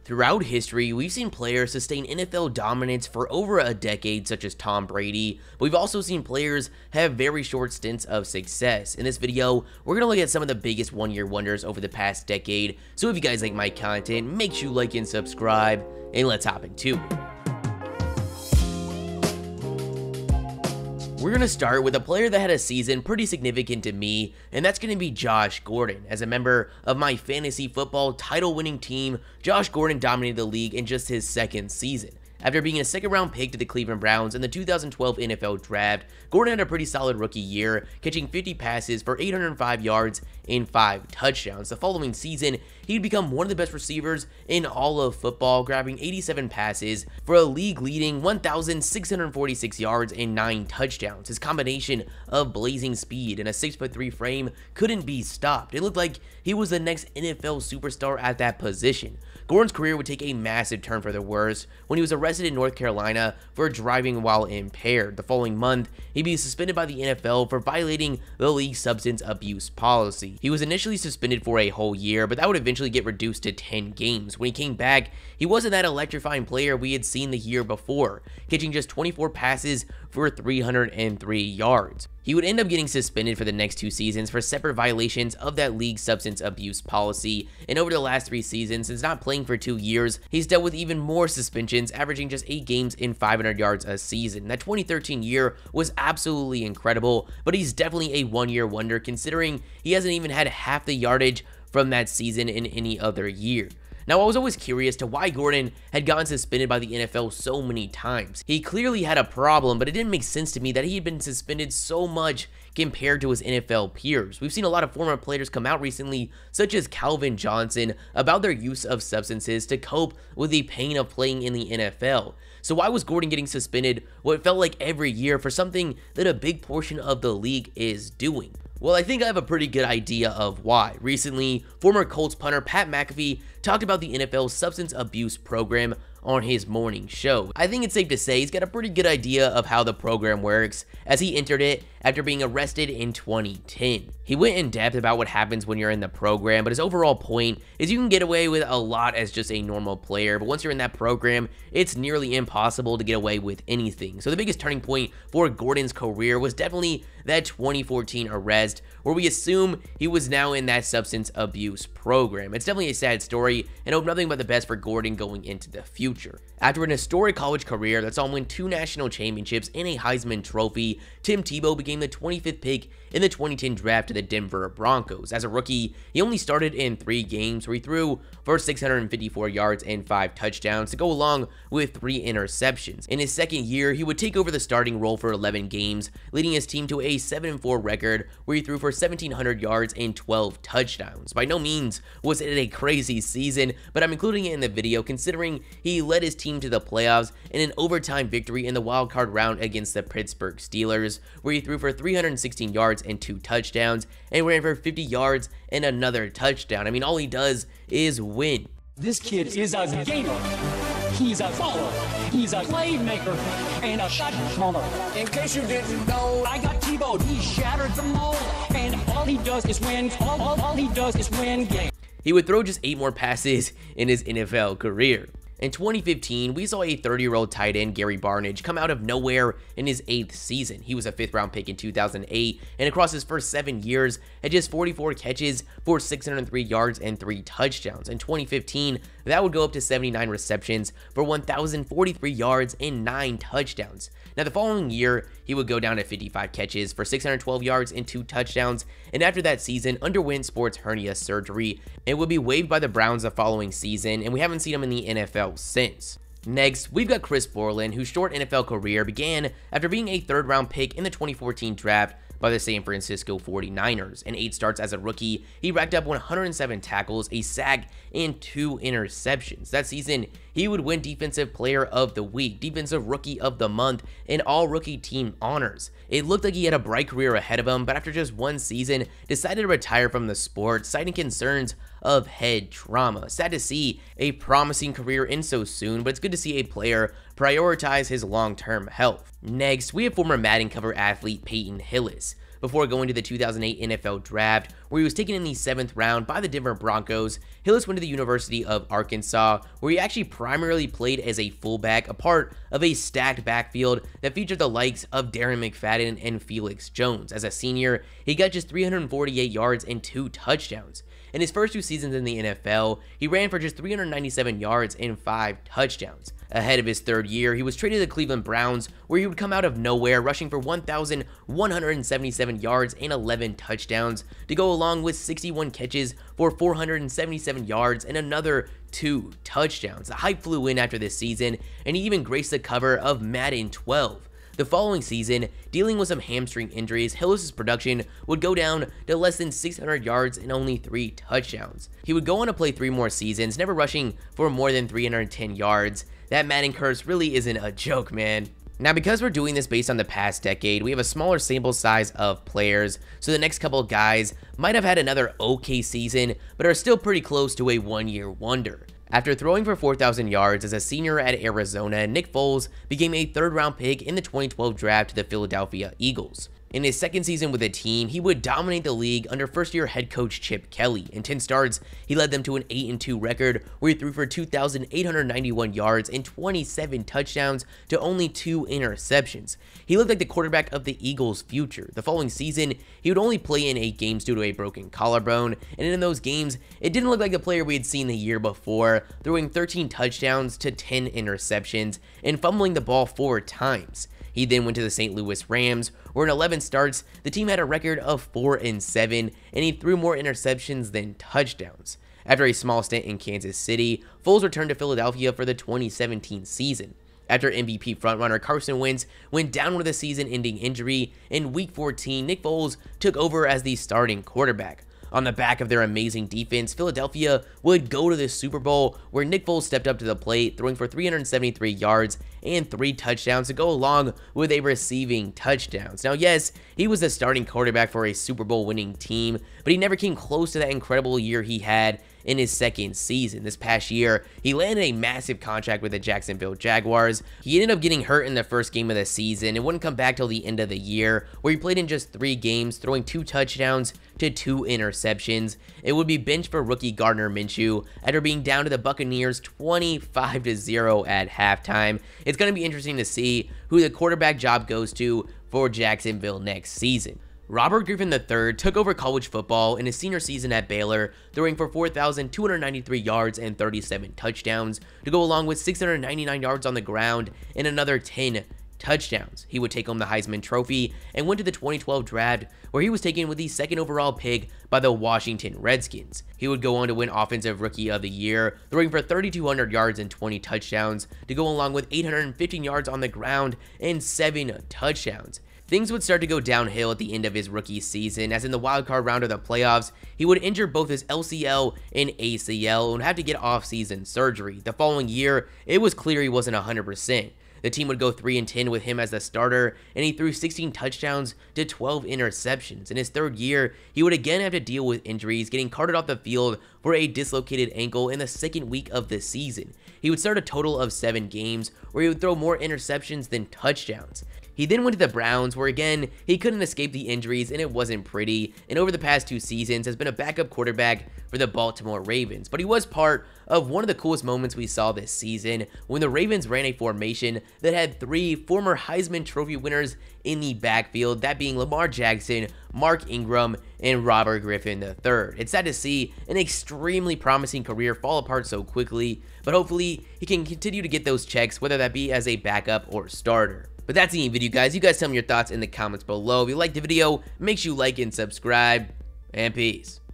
Throughout history, we've seen players sustain NFL dominance for over a decade, such as Tom Brady, but we've also seen players have very short stints of success. In this video, we're going to look at some of the biggest one-year wonders over the past decade, so if you guys like my content, make sure you like and subscribe, and let's hop into it. We're going to start with a player that had a season pretty significant to me, and that's going to be Josh Gordon. As a member of my fantasy football title-winning team, Josh Gordon dominated the league in just his second season. After being a second-round pick to the Cleveland Browns in the 2012 NFL Draft, Gordon had a pretty solid rookie year, catching 50 passes for 805 yards and 5 touchdowns. The following season, he'd become one of the best receivers in all of football, grabbing 87 passes for a league-leading 1,646 yards and 9 touchdowns. His combination of blazing speed and a 6'3" frame couldn't be stopped. It looked like he was the next NFL superstar at that position. Gordon's career would take a massive turn for the worse when he was arrested in North Carolina for driving while impaired. The following month, he'd be suspended by the NFL for violating the league's substance abuse policy. He was initially suspended for a whole year, but that would eventually get reduced to 10 games. When he came back, he wasn't that electrifying player we had seen the year before, catching just 24 passes for 303 yards. He would end up getting suspended for the next 2 seasons for separate violations of that league's substance abuse policy, and over the last 3 seasons, since not playing for 2 years, he's dealt with even more suspensions, averaging just 8 games and 500 yards a season. That 2013 year was absolutely incredible, but he's definitely a one-year wonder considering he hasn't even had half the yardage from that season in any other year. Now, I was always curious to why Gordon had gotten suspended by the NFL so many times. He clearly had a problem, but it didn't make sense to me that he had been suspended so much compared to his NFL peers. We've seen a lot of former players come out recently, such as Calvin Johnson, about their use of substances to cope with the pain of playing in the NFL. So why was Gordon getting suspended what felt like every year for something that a big portion of the league is doing? Well, I think I have a pretty good idea of why. Recently, former Colts punter Pat McAfee talked about the NFL's substance abuse program on his morning show. I think it's safe to say he's got a pretty good idea of how the program works, as he entered it after being arrested in 2010. He went in depth about what happens when you're in the program, but his overall point is you can get away with a lot as just a normal player, but once you're in that program, it's nearly impossible to get away with anything. So the biggest turning point for Gordon's career was definitely that 2014 arrest, where we assume he was now in that substance abuse program. It's definitely a sad story, and hope nothing but the best for Gordon going into the future. After an historic college career that saw him win 2 national championships and a Heisman Trophy, Tim Tebow became the 25th pick in the 2010 draft to the Denver Broncos. As a rookie, he only started in 3 games where he threw for 654 yards and 5 touchdowns to go along with 3 interceptions. In his second year, he would take over the starting role for 11 games, leading his team to a 7-4 record where he threw for 1,700 yards and 12 touchdowns. By no means was it a crazy season, but I'm including it in the video considering he led his team to the playoffs in an overtime victory in the wildcard round against the Pittsburgh Steelers, where he threw for 316 yards and 2 touchdowns and ran for 50 yards and another touchdown. I mean, all he does is win. This kid is a gamer. He's a follower. He's a playmaker and a shot caller. In case you didn't know, I got Tebow. He shattered the mold, and all he does is win. All he does is win games. He would throw just 8 more passes in his NFL career. In 2015, we saw a 30-year-old tight end, Gary Barnidge, come out of nowhere in his 8th season. He was a 5th-round pick in 2008, and across his first 7 years, had just 44 catches for 603 yards and 3 touchdowns. In 2015, that would go up to 79 receptions for 1,043 yards and 9 touchdowns. Now, the following year, he would go down to 55 catches for 612 yards and 2 touchdowns, and after that season, underwent sports hernia surgery and would be waived by the Browns the following season, and we haven't seen him in the NFL since. Next, we've got Chris Borland, whose short NFL career began after being a 3rd-round pick in the 2014 draft by the San Francisco 49ers. In 8 starts as a rookie, he racked up 107 tackles, a sack, and 2 interceptions. That season, he would win Defensive Player of the Week, Defensive Rookie of the Month, and All-Rookie Team honors. It looked like he had a bright career ahead of him, but after just 1 season, decided to retire from the sport, citing concerns of head trauma. Sad to see a promising career end so soon, but it's good to see a player prioritize his long-term health. Next, we have former Madden cover athlete Peyton Hillis. before going to the 2008 NFL Draft, where he was taken in the 7th round by the Denver Broncos. Hillis went to the University of Arkansas, where he actually primarily played as a fullback, a part of a stacked backfield that featured the likes of Darren McFadden and Felix Jones. As a senior, he got just 348 yards and 2 touchdowns. In his first 2 seasons in the NFL, he ran for just 397 yards and 5 touchdowns. Ahead of his 3rd year, he was traded to the Cleveland Browns, where he would come out of nowhere, rushing for 1,177 yards and 11 touchdowns, to go along with 61 catches for 477 yards and another 2 touchdowns. The hype flew in after this season, and he even graced the cover of Madden 12. The following season, dealing with some hamstring injuries, Hillis' production would go down to less than 600 yards and only 3 touchdowns. He would go on to play 3 more seasons, never rushing for more than 310 yards. That Madden curse really isn't a joke, man. Now, because we're doing this based on the past decade, we have a smaller sample size of players, so the next couple guys might have had another okay season, but are still pretty close to a one-year wonder. After throwing for 4,000 yards as a senior at Arizona, Nick Foles became a 3rd-round pick in the 2012 draft to the Philadelphia Eagles. In his 2nd season with the team, he would dominate the league under first-year head coach Chip Kelly. In 10 starts, he led them to an 8-2 record, where he threw for 2,891 yards and 27 touchdowns to only 2 interceptions. He looked like the quarterback of the Eagles' future. The following season, he would only play in 8 games due to a broken collarbone, and in those games, it didn't look like the player we had seen the year before, throwing 13 touchdowns to 10 interceptions and fumbling the ball 4 times. He then went to the St. Louis Rams, where in 11 starts, the team had a record of 4-7, and he threw more interceptions than touchdowns. After a small stint in Kansas City, Foles returned to Philadelphia for the 2017 season. After MVP frontrunner Carson Wentz went down with a season-ending injury, in Week 14, Nick Foles took over as the starting quarterback. On the back of their amazing defense, Philadelphia would go to the Super Bowl, where Nick Foles stepped up to the plate, throwing for 373 yards and 3 touchdowns to go along with a receiving touchdowns. Now, yes, he was the starting quarterback for a Super Bowl winning team, but he never came close to that incredible year he had in his 2nd season. This past year, he landed a massive contract with the Jacksonville Jaguars. He ended up getting hurt in the first game of the season and wouldn't come back till the end of the year, where he played in just 3 games, throwing 2 touchdowns to 2 interceptions. It would be benched for rookie Gardner Minshew after being down to the Buccaneers 25-0 at halftime. It's going to be interesting to see who the quarterback job goes to for Jacksonville next season. Robert Griffin III took over college football in his senior season at Baylor, throwing for 4,293 yards and 37 touchdowns to go along with 699 yards on the ground and another 10 touchdowns. He would take home the Heisman Trophy and went to the 2012 draft, where he was taken with the 2nd overall pick by the Washington Redskins. He would go on to win Offensive Rookie of the Year, throwing for 3,200 yards and 20 touchdowns to go along with 815 yards on the ground and 7 touchdowns. Things would start to go downhill at the end of his rookie season, as in the wildcard round of the playoffs, he would injure both his LCL and ACL and would have to get off-season surgery. The following year, it was clear he wasn't 100%. The team would go 3-10 with him as the starter, and he threw 16 touchdowns to 12 interceptions. In his 3rd year, he would again have to deal with injuries, getting carted off the field for a dislocated ankle in the 2nd week of the season. He would start a total of 7 games, where he would throw more interceptions than touchdowns. He then went to the Browns, where again, he couldn't escape the injuries and it wasn't pretty, and over the past 2 seasons has been a backup quarterback for the Baltimore Ravens. But he was part of one of the coolest moments we saw this season, when the Ravens ran a formation that had 3 former Heisman Trophy winners in the backfield, that being Lamar Jackson, Mark Ingram, and Robert Griffin III. It's sad to see an extremely promising career fall apart so quickly, but hopefully he can continue to get those checks, whether that be as a backup or starter. But that's the video, guys. You guys tell me your thoughts in the comments below. If you liked the video, make sure you like and subscribe, and peace.